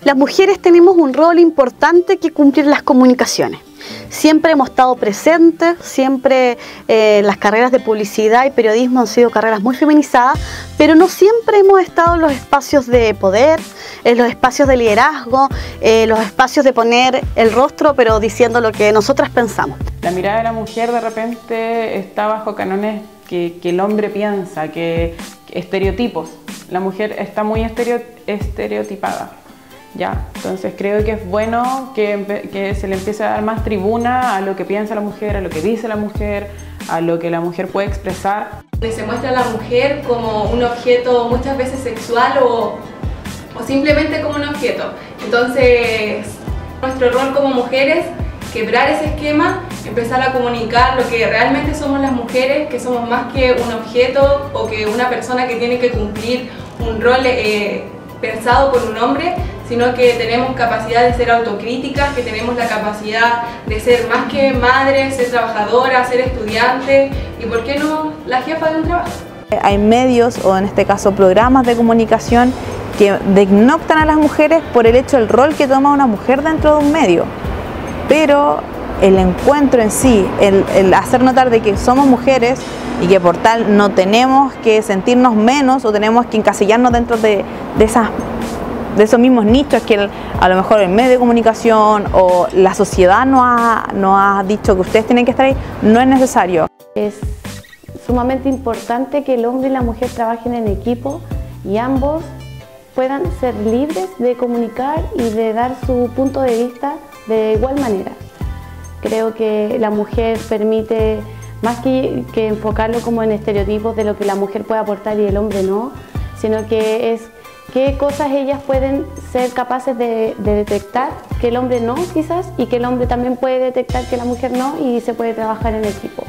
Las mujeres tenemos un rol importante que cumplir en las comunicaciones. Siempre hemos estado presentes, siempre las carreras de publicidad y periodismo han sido carreras muy feminizadas, pero no siempre hemos estado en los espacios de poder, en los espacios de liderazgo, los espacios de poner el rostro, pero diciendo lo que nosotras pensamos. La mirada de la mujer de repente está bajo cánones que el hombre piensa, que estereotipos. La mujer está muy estereotipada. ¿Ya? Entonces creo que es bueno que se le empiece a dar más tribuna a lo que piensa la mujer, a lo que dice la mujer, a lo que la mujer puede expresar. Se muestra a la mujer como un objeto muchas veces sexual o simplemente como un objeto. Entonces nuestro rol como mujeres, quebrar ese esquema, empezar a comunicar lo que realmente somos las mujeres, que somos más que un objeto o que una persona que tiene que cumplir un rol pensado por un hombre, sino que tenemos capacidad de ser autocríticas, que tenemos la capacidad de ser más que madres, ser trabajadoras, ser estudiantes y, ¿por qué no, la jefa de un trabajo? Hay medios, o en este caso programas de comunicación, que denigran a las mujeres por el hecho del rol que toma una mujer dentro de un medio. Pero el encuentro en sí, el hacer notar de que somos mujeres y que por tal no tenemos que sentirnos menos o tenemos que encasillarnos dentro de esos mismos nichos que a lo mejor el medio de comunicación o la sociedad no ha dicho que ustedes tienen que estar ahí, no es necesario. Es sumamente importante que el hombre y la mujer trabajen en equipo y ambos puedan ser libres de comunicar y de dar su punto de vista de igual manera. Creo que la mujer permite, más que enfocarlo como en estereotipos de lo que la mujer puede aportar y el hombre no, sino que es qué cosas ellas pueden ser capaces de detectar que el hombre no quizás, y que el hombre también puede detectar que la mujer no, y se puede trabajar en equipo.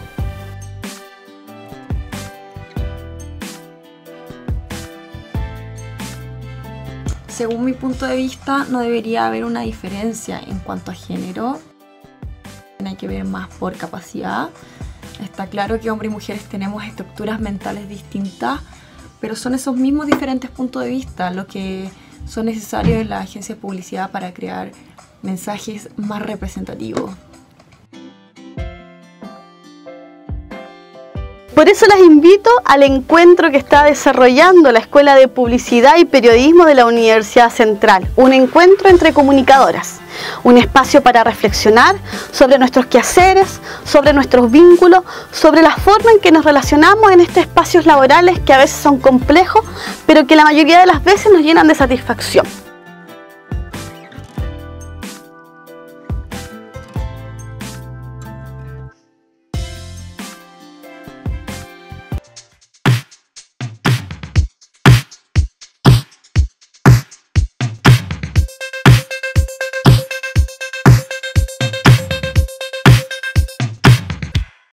Según mi punto de vista, no debería haber una diferencia en cuanto a género. Hay que ver más por capacidad. Está claro que hombres y mujeres tenemos estructuras mentales distintas, pero son esos mismos diferentes puntos de vista los que son necesarios en la agencia de publicidad para crear mensajes más representativos. Por eso las invito al encuentro que está desarrollando la Escuela de Publicidad y Periodismo de la Universidad Central. Un encuentro entre comunicadoras, un espacio para reflexionar sobre nuestros quehaceres, sobre nuestros vínculos, sobre la forma en que nos relacionamos en estos espacios laborales que a veces son complejos, pero que la mayoría de las veces nos llenan de satisfacción.